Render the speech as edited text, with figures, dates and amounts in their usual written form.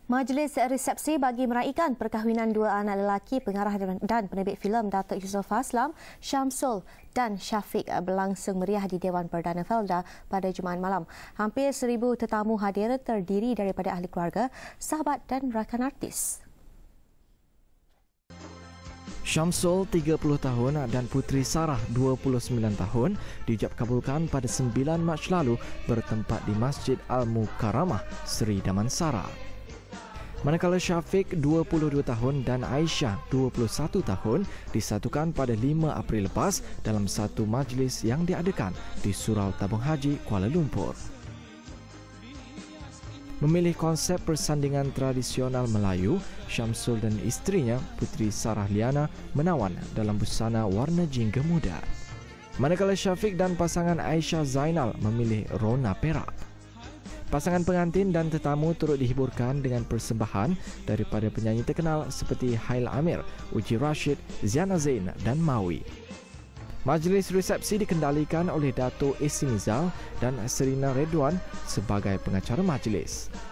Majlis resepsi bagi meraikan perkahwinan dua anak lelaki pengarah dan penerbit filem Datuk Yusof Haslam, Syamsul dan Syafiq berlangsung meriah di Dewan Perdana Felda pada Jumaat malam. Hampir 1,000 tetamu hadir terdiri daripada ahli keluarga, sahabat dan rakan artis. Syamsul 30 tahun dan puteri Sarah 29 tahun diucap kabulkan pada 9 Mac lalu bertempat di Masjid Al-Mukarramah, Seri Damansara. Manakala Syafiq 22 tahun dan Aisyah 21 tahun disatukan pada 5 April lepas dalam satu majlis yang diadakan di Surau Tabung Haji, Kuala Lumpur. Memilih konsep persandingan tradisional Melayu, Syamsul dan isterinya, Puteri Sarah Liana, menawan dalam busana warna jingga muda. Manakala Syafiq dan pasangan Aisyah Zainal memilih rona perak. Pasangan pengantin dan tetamu turut dihiburkan dengan persembahan daripada penyanyi terkenal seperti Hail Amir, Uji Rashid, Ziana Zain dan Mawi. Majlis resepsi dikendalikan oleh Dato' Esi Nizal dan Serina Redwan sebagai pengacara majlis.